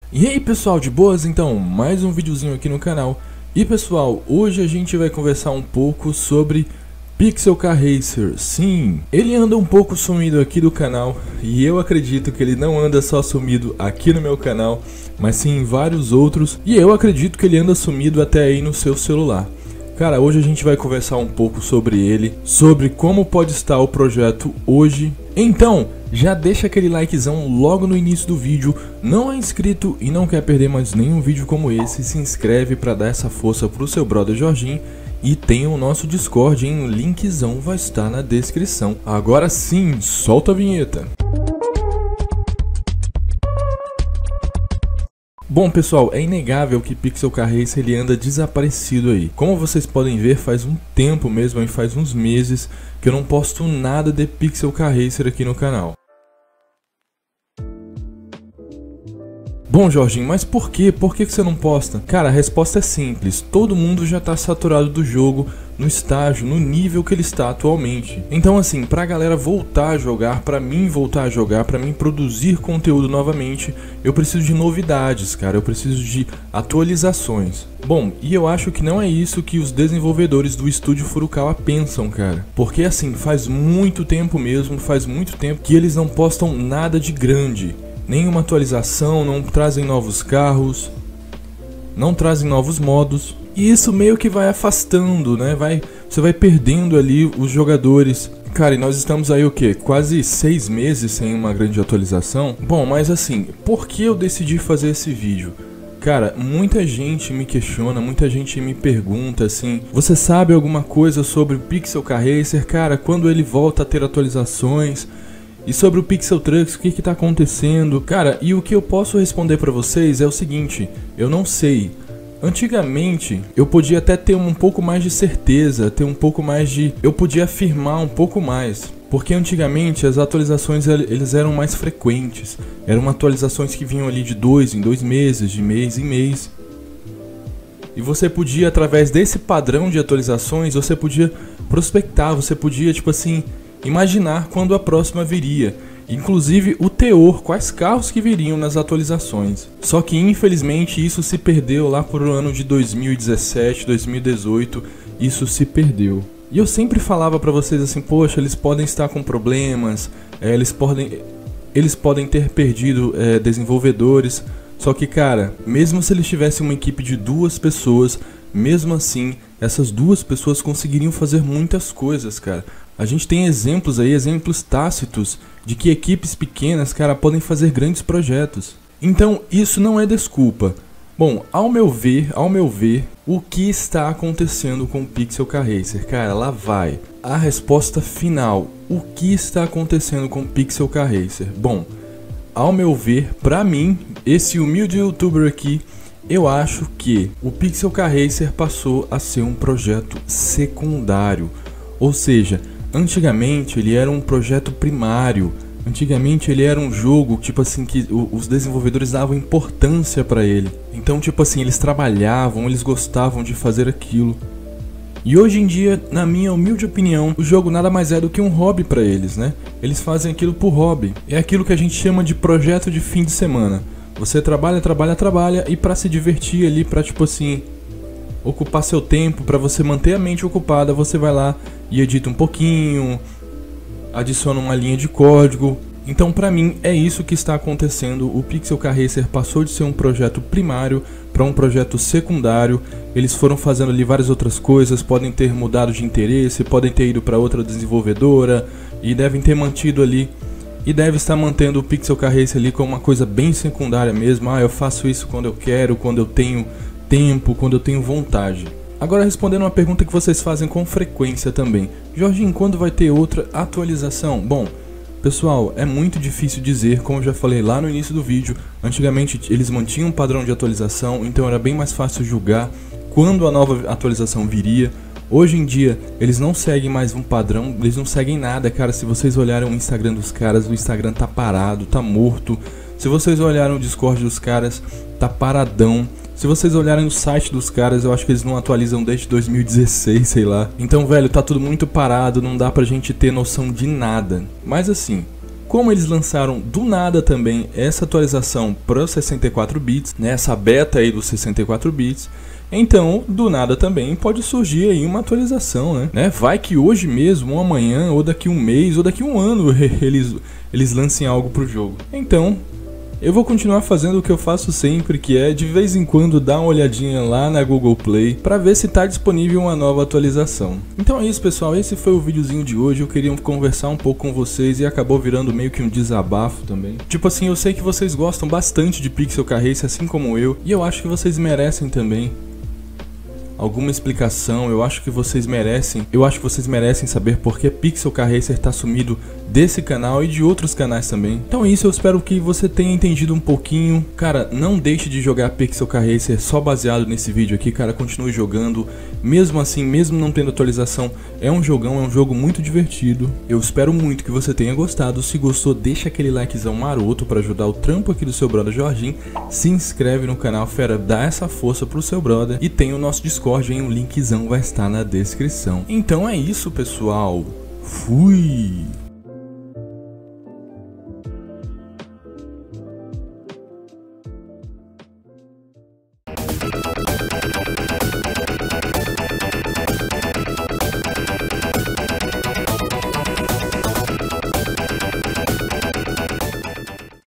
E aí pessoal, de boas? Então, mais um videozinho aqui no canal. E pessoal, hoje a gente vai conversar um pouco sobre Pixel Car Racer. Sim, ele anda um pouco sumido aqui do canal, e eu acredito que ele não anda só sumido aqui no meu canal, mas sim em vários outros, e eu acredito que ele anda sumido até aí no seu celular. Cara, hoje a gente vai conversar um pouco sobre ele, sobre como pode estar o projeto hoje. Então, já deixa aquele likezão logo no início do vídeo. Não é inscrito e não quer perder mais nenhum vídeo como esse, se inscreve para dar essa força pro seu brother Jorginho. E tem o nosso Discord, hein? O linkzão vai estar na descrição. Agora sim, solta a vinheta. Bom pessoal, é inegável que Pixel Car Racer ele anda desaparecido aí. Como vocês podem ver, faz um tempo mesmo, faz uns meses que eu não posto nada de Pixel Car Racer aqui no canal. Bom Jorginho, mas por quê? Por que você não posta? Cara, a resposta é simples, todo mundo já tá saturado do jogo no estágio, no nível que ele está atualmente. Então assim, pra galera voltar a jogar, pra mim voltar a jogar, pra mim produzir conteúdo novamente, eu preciso de novidades, cara, eu preciso de atualizações. Bom, e eu acho que não é isso que os desenvolvedores do Estúdio Furukawa pensam, cara. Porque assim, faz muito tempo mesmo, faz muito tempo que eles não postam nada de grande. Nenhuma atualização, não trazem novos carros, não trazem novos modos. E isso meio que vai afastando, né? Você vai perdendo ali os jogadores. Cara, e nós estamos aí o quê? Quase 6 meses sem uma grande atualização. Bom, mas assim, por que eu decidi fazer esse vídeo? Cara, muita gente me questiona, muita gente me pergunta assim: você sabe alguma coisa sobre o Pixel Car Racer? Cara, quando ele volta a ter atualizações? E sobre o Pixel Trucks, o que tá acontecendo? Cara, e o que eu posso responder pra vocês é o seguinte: eu não sei. Antigamente, eu podia até ter um pouco mais de certeza, ter um pouco mais de... eu podia afirmar um pouco mais. Porque antigamente as atualizações eles eram mais frequentes. Eram atualizações que vinham ali de 2 em 2 meses, de mês em mês. E você podia, através desse padrão de atualizações, você podia prospectar, você podia, tipo assim, imaginar quando a próxima viria, inclusive o teor, quais carros que viriam nas atualizações. Só que infelizmente isso se perdeu lá por o ano de 2017, 2018, isso se perdeu. E eu sempre falava pra vocês assim: poxa, eles podem estar com problemas, eles podem ter perdido desenvolvedores. Só que cara, mesmo se eles tivessem uma equipe de 2 pessoas, mesmo assim, essas 2 pessoas conseguiriam fazer muitas coisas, cara. A gente tem exemplos aí, exemplos tácitos, de que equipes pequenas, cara, podem fazer grandes projetos. Então, isso não é desculpa. Bom, ao meu ver, o que está acontecendo com o Pixel Car Racer? Cara, lá vai. A resposta final. O que está acontecendo com o Pixel Car Racer? Bom, ao meu ver, pra mim, esse humilde youtuber aqui, eu acho que o Pixel Car Racer passou a ser um projeto secundário. Ou seja, antigamente ele era um projeto primário. Antigamente ele era um jogo, tipo assim, que os desenvolvedores davam importância pra ele. Então, tipo assim, eles trabalhavam, eles gostavam de fazer aquilo. E hoje em dia, na minha humilde opinião, o jogo nada mais é do que um hobby pra eles, né? Eles fazem aquilo por hobby. É aquilo que a gente chama de projeto de fim de semana. Você trabalha e pra se divertir ali, pra tipo assim, ocupar seu tempo, pra você manter a mente ocupada, você vai lá e edita um pouquinho, adiciona uma linha de código. Então pra mim é isso que está acontecendo. O Pixel Car Racer passou de ser um projeto primário para um projeto secundário. Eles foram fazendo ali várias outras coisas, podem ter mudado de interesse, podem ter ido para outra desenvolvedora e devem ter mantido ali, e deve estar mantendo o Pixel Car Racer ali como uma coisa bem secundária mesmo. Ah, eu faço isso quando eu quero, quando eu tenho tempo, quando eu tenho vontade. Agora, respondendo uma pergunta que vocês fazem com frequência também: Jorginho, quando vai ter outra atualização? Bom, pessoal, é muito difícil dizer, como eu já falei lá no início do vídeo. Antigamente eles mantinham um padrão de atualização, então era bem mais fácil julgar quando a nova atualização viria. Hoje em dia eles não seguem mais um padrão, eles não seguem nada, cara. Se vocês olharem o Instagram dos caras, o Instagram tá parado, tá morto. Se vocês olharem o Discord dos caras, tá paradão. Se vocês olharem no site dos caras, eu acho que eles não atualizam desde 2016, sei lá. Então, velho, tá tudo muito parado, não dá pra gente ter noção de nada. Mas assim, Como eles lançaram do nada também essa atualização para os 64 bits, né, essa beta aí dos 64 bits, então do nada também pode surgir aí uma atualização, né? Vai que hoje mesmo, ou amanhã, ou daqui um mês, ou daqui um ano eles lancem algo pro jogo. Então eu vou continuar fazendo o que eu faço sempre, que é de vez em quando dar uma olhadinha lá na Google Play para ver se está disponível uma nova atualização. Então é isso, pessoal, esse foi o videozinho de hoje. Eu queria conversar um pouco com vocês e acabou virando meio que um desabafo também. Tipo assim, eu sei que vocês gostam bastante de Pixel Car Racer, assim como eu, e eu acho que vocês merecem também alguma explicação. Eu acho que vocês merecem saber por que Pixel Car Racer tá sumido desse canal e de outros canais também. Então é isso, eu espero que você tenha entendido um pouquinho. Cara, não deixe de jogar Pixel Car Racer só baseado nesse vídeo aqui, cara, continue jogando. Mesmo assim, mesmo não tendo atualização, é um jogão, é um jogo muito divertido. Eu espero muito que você tenha gostado. Se gostou, deixa aquele likezão maroto para ajudar o trampo aqui do seu brother Jorginho. Se inscreve no canal, fera, dá essa força pro seu brother. E tem o nosso Discord, hein? O linkzão vai estar na descrição. Então é isso, pessoal. Fui!